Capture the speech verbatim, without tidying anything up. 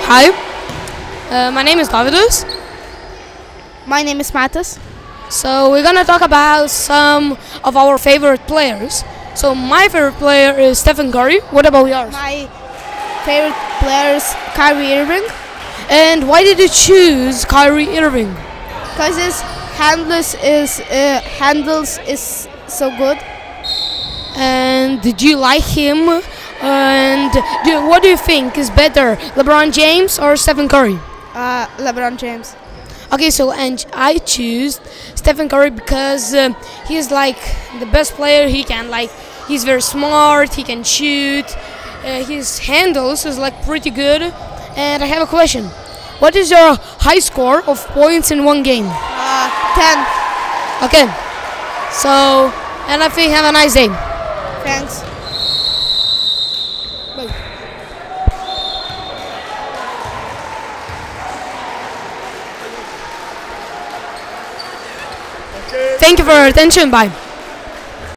Hi, uh, my name is Davidus. My name is Matas. So we're gonna talk about some of our favorite players. So my favorite player is Stephen Curry. What about yours? My favorite player is Kyrie Irving And why did you choose Kyrie Irving? because his handles is uh, handles is so good. And did you like him? And do, what do you think is better, LeBron James or Stephen Curry? Uh, LeBron James. Okay, so and I choose Stephen Curry because uh, he's like the best player. He can like he's very smart. He can shoot. Uh, his handles is like pretty good. And I have a question. What is your high score of points in one game? Uh, ten. Okay. So and I think have a nice day. Thanks. Bye. Thank you for your attention. Bye.